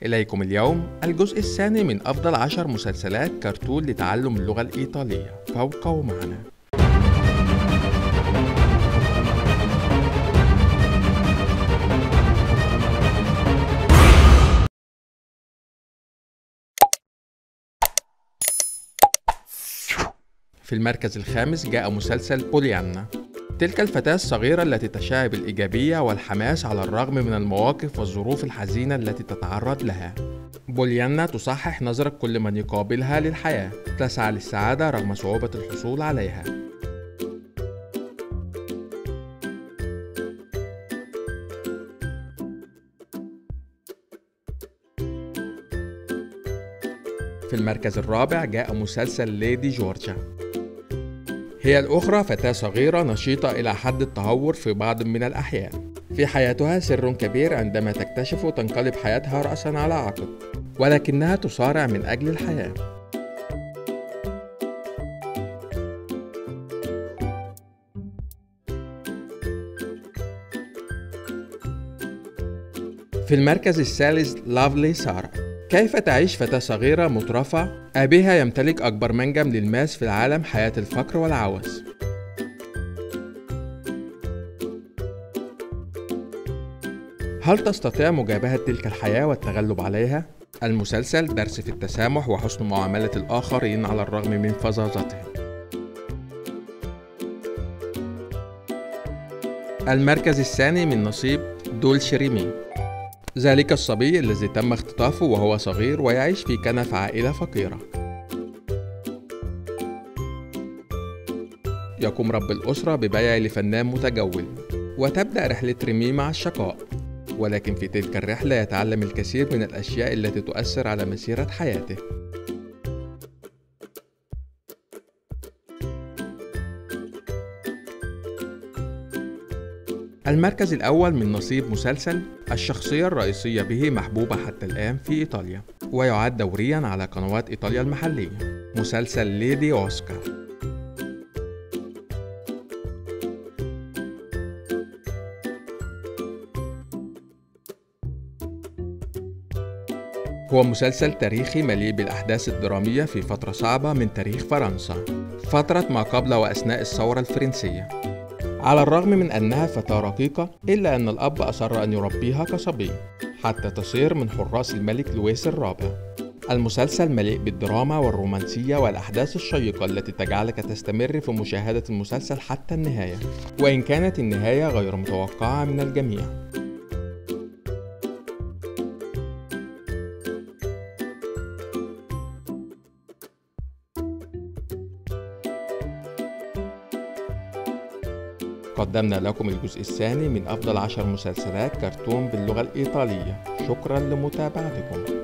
إليكم اليوم الجزء الثاني من أفضل 10 مسلسلات كرتون لتعلم اللغة الإيطالية فوق ومعنا. في المركز الخامس جاء مسلسل بوليانا. تلك الفتاة الصغيرة التي تشع بالإيجابية والحماس على الرغم من المواقف والظروف الحزينة التي تتعرض لها. بوليانا تصحح نظرة كل من يقابلها للحياة، تسعى للسعادة رغم صعوبة الحصول عليها. في المركز الرابع جاء مسلسل ليدي جورجيا. هي الأخرى فتاة صغيرة نشيطة إلى حد التهور في بعض من الأحيان. في حياتها سر كبير عندما تكتشف تنقلب حياتها رأسا على عقب، ولكنها تصارع من أجل الحياة. في المركز الثالث لافلي سارة. كيف تعيش فتاة صغيرة مترفة أبيها يمتلك أكبر منجم للماس في العالم حياة الفقر والعوز؟ هل تستطيع مجابهة تلك الحياة والتغلب عليها؟ المسلسل درس في التسامح وحسن معاملة الآخرين على الرغم من فظاظتهم. المركز الثاني من نصيب دولشي ريمي. ذلك الصبي الذي تم اختطافه وهو صغير ويعيش في كنف عائلة فقيرة. يقوم رب الأسرة ببيعه لفنان متجول، وتبدأ رحلة ريمي مع الشقاء، ولكن في تلك الرحلة يتعلم الكثير من الأشياء التي تؤثر على مسيرة حياته. المركز الأول من نصيب مسلسل الشخصية الرئيسية به محبوبة حتى الآن في إيطاليا، ويعاد دوريا على قنوات إيطاليا المحلية، مسلسل ليدي أوسكار. هو مسلسل تاريخي مليء بالأحداث الدرامية في فترة صعبة من تاريخ فرنسا، فترة ما قبل وأثناء الثورة الفرنسية. على الرغم من أنها فتاة رقيقة، إلا أن الأب أصر أن يربيها كصبي حتى تصير من حراس الملك لويس الرابع. المسلسل مليء بالدراما والرومانسية والأحداث الشيقة التي تجعلك تستمر في مشاهدة المسلسل حتى النهاية، وإن كانت النهاية غير متوقعة من الجميع. قدمنا لكم الجزء الثاني من أفضل 10 مسلسلات كرتون باللغة الإيطالية. شكرا لمتابعتكم.